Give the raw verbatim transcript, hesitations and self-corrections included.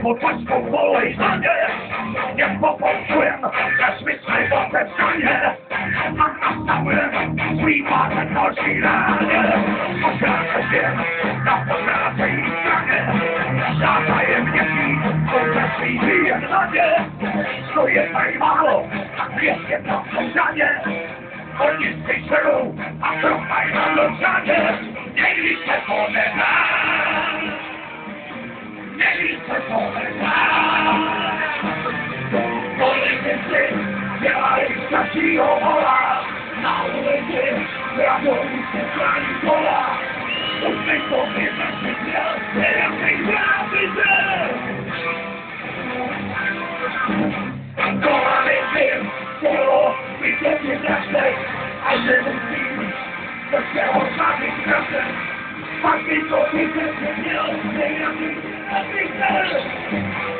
Popatrzką bolej na nie, nie popatrzyłem, lecz mi swego przestanie. Mam na całym klimatę nosi ranie, oświadczę się na potracej i stanie. Zatajemnie mi, obecnie i żyję na nie. Stoję tutaj mało, a jestem na ścianie. Oni z tej celu, a trochę na lożanie. Nie liczę ponega, nie liczę ponega. Politycy, działaj stasi owola. Na ulicy, ratownicy brani pola. Uczmy sobie nasze gwiazdy, raczej gwiazdy. Kochamy tym, co wyjdziecie strasznej, a że musimy, to się odmawiać razem. Patrzcie, co ty też nie miał, nie miał, nie miał, nie miał.